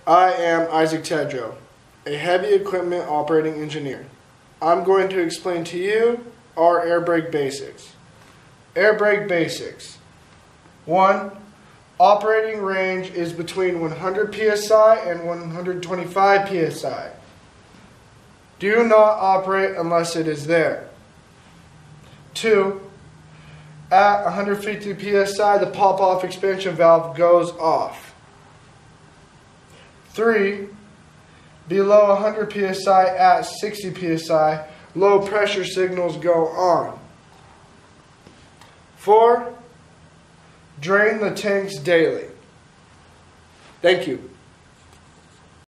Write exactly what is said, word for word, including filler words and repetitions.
I am Isaac Tedrow, a heavy equipment operating engineer. I'm going to explain to you our air brake basics. Air brake basics. One, operating range is between one hundred P S I and one hundred twenty-five P S I. Do not operate unless it is there. Two, at one hundred fifty P S I, the pop-off expansion valve goes off. Three, below one hundred P S I at sixty P S I, low pressure signals go on. Four, drain the tanks daily. Thank you.